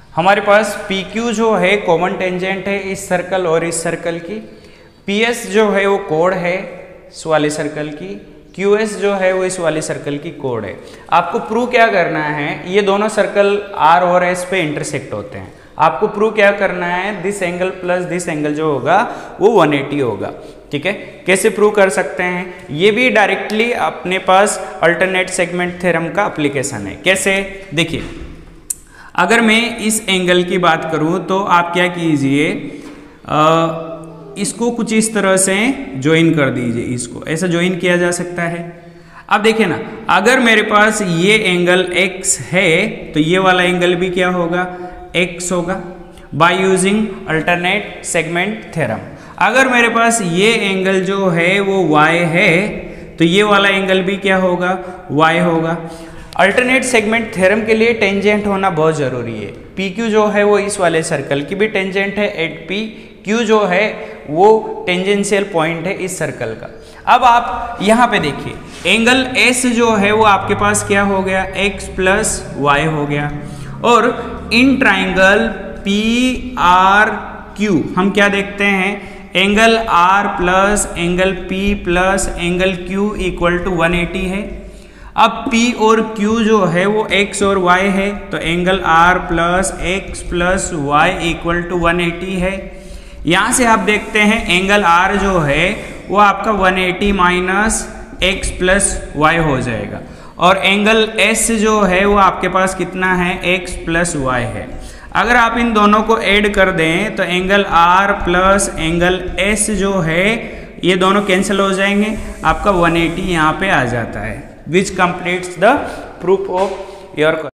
हमारे पास P Q जो है कॉमन टेंजेंट है इस सर्कल और इस सर्कल की, पी एस जो है वो कोड है इस वाले सर्कल की, क्यू एस जो है वो इस वाले सर्कल की कोड है। आपको प्रूव क्या करना है, ये दोनों सर्कल आर और एस पे इंटरसेक्ट होते हैं। आपको प्रूव क्या करना है, this angle plus this angle जो होगा वो 180 होगा। ठीक है, कैसे प्रूव कर सकते हैं, ये भी डायरेक्टली अपने पास अल्टरनेट सेगमेंट थ्योरम का एप्लीकेशन है। कैसे, देखिए अगर मैं इस एंगल की बात करूं तो आप क्या कीजिए, इसको कुछ इस तरह से ज्वाइन कर दीजिए, इसको ऐसा ज्वाइन किया जा सकता है। अब देखिए ना, अगर मेरे पास ये एंगल x है तो ये वाला एंगल भी क्या होगा, x होगा, by using alternate segment theorem. अगर मेरे पास ये एंगल जो है वो y है तो ये वाला एंगल भी क्या होगा, y होगा। अल्टरनेट सेगमेंट थ्योरम के लिए टेंजेंट होना बहुत जरूरी है। पी क्यू जो है वो इस वाले सर्कल की भी टेंजेंट है एट पी, क्यू जो है वो टेंजेंशियल पॉइंट है इस सर्कल का। अब आप यहाँ पे देखिए, एंगल एस जो है वो आपके पास क्या हो गया, x प्लस वाई हो गया। और in triangle P R Q हम क्या देखते हैं, angle R plus angle P plus angle Q equal to 180 है। अब P और Q जो है वो x और y है तो angle R plus x plus Y equal to 180 है। यहाँ से आप देखते हैं एंगल R जो है वो आपका 180 माइनस x प्लस वाई हो जाएगा, और एंगल S जो है वो आपके पास कितना है, x प्लस वाई है। अगर आप इन दोनों को ऐड कर दें तो angle R plus angle S जो है ये दोनों कैंसिल हो जाएंगे, आपका 180 यहाँ पे आ जाता है, which completes the proof of your